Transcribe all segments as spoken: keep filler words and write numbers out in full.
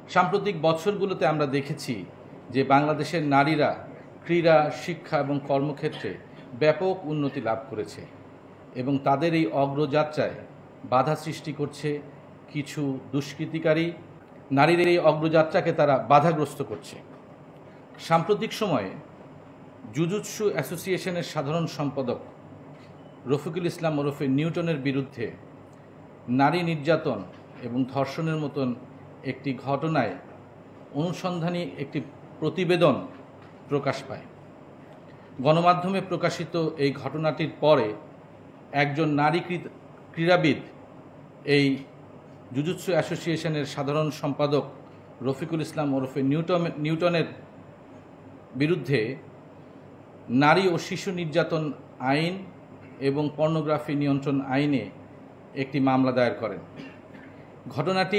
সাম্প্রতিক বছরগুলোতে আমরা দেখেছি যে বাংলাদেশের নারীরা ক্রীড়া, শিক্ষা এবং কর্মক্ষেত্রে ব্যাপক উন্নতি লাভ করেছে এবং তাদের এই অগ্রযাত্রায় বাধা সৃষ্টি করছে কিছু দুষ্কৃতিকারী। নারীর এই অগ্রযাত্রাকে তারা বাধাগ্রস্ত করছে। সাম্প্রতিক সময়ে জুজুৎসু অ্যাসোসিয়েশনের সাধারণ সম্পাদক রফিকুল ইসলাম ওরফে নিউটনের বিরুদ্ধে নারী নির্যাতন এবং ধর্ষণের মতন একটি ঘটনায় অনুসন্ধানী একটি প্রতিবেদন প্রকাশ পায়। গণমাধ্যমে প্রকাশিত এই ঘটনাটির পরে একজন নারী ক্রীড়াবিদ এই জুজুৎসু অ্যাসোসিয়েশনের সাধারণ সম্পাদক রফিকুল ইসলাম ওরফে নিউটন নিউটনের বিরুদ্ধে নারী ও শিশু নির্যাতন আইন এবং পর্নোগ্রাফি নিয়ন্ত্রণ আইনে একটি মামলা দায়ের করেন। ঘটনাটি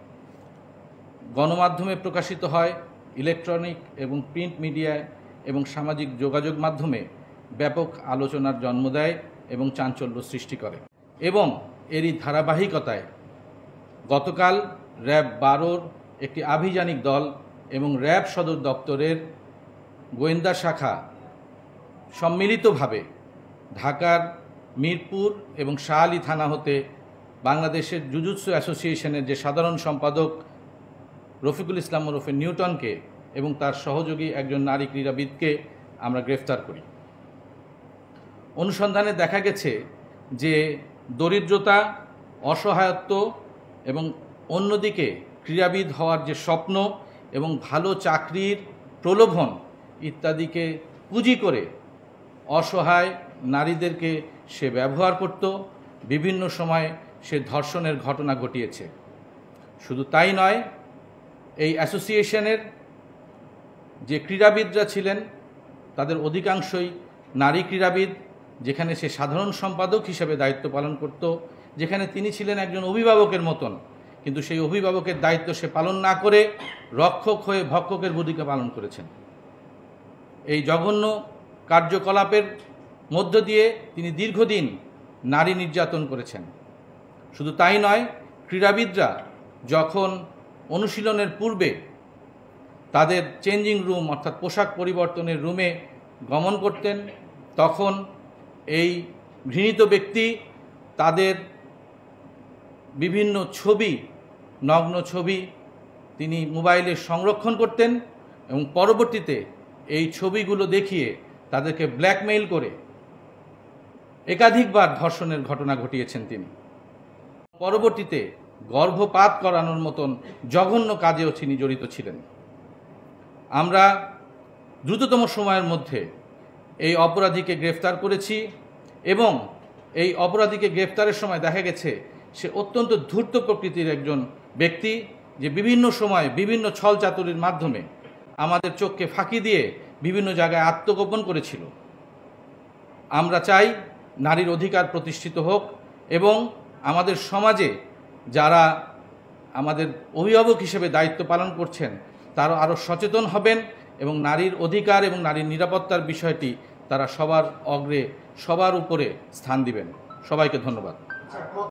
গণমাধ্যমে প্রকাশিত হয়, ইলেকট্রনিক এবং প্রিন্ট মিডিয়ায় এবং সামাজিক যোগাযোগ মাধ্যমে ব্যাপক আলোচনার জন্ম দেয় এবং চাঞ্চল্য সৃষ্টি করে। এবং এরই ধারাবাহিকতায় গতকাল র্যাব বারোর একটি আভিযানিক দল এবং র্যাব সদর দপ্তরের গোয়েন্দা শাখা সম্মিলিতভাবে ঢাকার মিরপুর এবং শাহআলী থানা হতে বাংলাদেশের জুজুৎসু অ্যাসোসিয়েশনের যে সাধারণ সম্পাদক রফিকুল ইসলাম ওরফে নিউটনকে এবং তার সহযোগী একজন নারী ক্রীড়াবিদকে আমরা গ্রেফতার করি। অনুসন্ধানে দেখা গেছে যে দরিদ্রতা, অসহায়ত্ব এবং অন্যদিকে ক্রীড়াবিদ হওয়ার যে স্বপ্ন এবং ভালো চাকরির প্রলোভন ইত্যাদিকে পুঁজি করে অসহায় নারীদেরকে সে ব্যবহার করত। বিভিন্ন সময় সে ধর্ষণের ঘটনা ঘটিয়েছে। শুধু তাই নয়, এই অ্যাসোসিয়েশনের যে ক্রীড়াবিদরা ছিলেন তাদের অধিকাংশই নারী ক্রীড়াবিদ, যেখানে সে সাধারণ সম্পাদক হিসেবে দায়িত্ব পালন করত, যেখানে তিনি ছিলেন একজন অভিভাবকের মতন, কিন্তু সেই অভিভাবকের দায়িত্ব সে পালন না করে রক্ষক হয়ে ভক্ষকের ভূমিকা পালন করেছেন। এই জঘন্য কার্যকলাপের মধ্য দিয়ে তিনি দীর্ঘদিন নারী নির্যাতন করেছেন। শুধু তাই নয়, ক্রীড়াবিদরা যখন অনুশীলনের পূর্বে তাদের চেঞ্জিং রুম অর্থাৎ পোশাক পরিবর্তনের রুমে গমন করতেন, তখন এই ঘৃণিত ব্যক্তি তাদের বিভিন্ন ছবি, নগ্ন ছবি তিনি মোবাইলে সংরক্ষণ করতেন এবং পরবর্তীতে এই ছবিগুলো দেখিয়ে তাদেরকে ব্ল্যাকমেইল করে একাধিকবার ধর্ষণের ঘটনা ঘটিয়েছেন তিনি। পরবর্তীতে গর্ভপাত করানোর মতন জঘন্য কাজেও তিনি জড়িত ছিলেন। আমরা দ্রুততম সময়ের মধ্যে এই অপরাধীকে গ্রেফতার করেছি এবং এই অপরাধীকে গ্রেফতারের সময় দেখা গেছে সে অত্যন্ত ধূর্ত প্রকৃতির একজন ব্যক্তি, যে বিভিন্ন সময় বিভিন্ন ছলচাতুরির মাধ্যমে আমাদের চোখকে ফাঁকি দিয়ে বিভিন্ন জায়গায় আত্মগোপন করেছিল। আমরা চাই নারীর অধিকার প্রতিষ্ঠিত হোক এবং আমাদের সমাজে যারা আমাদের অভিভাবক হিসেবে দায়িত্ব পালন করছেন তারা আরও সচেতন হবেন এবং নারীর অধিকার এবং নারীর নিরাপত্তার বিষয়টি তারা সবার অগ্রে, সবার উপরে স্থান দিবেন। সবাইকে ধন্যবাদ।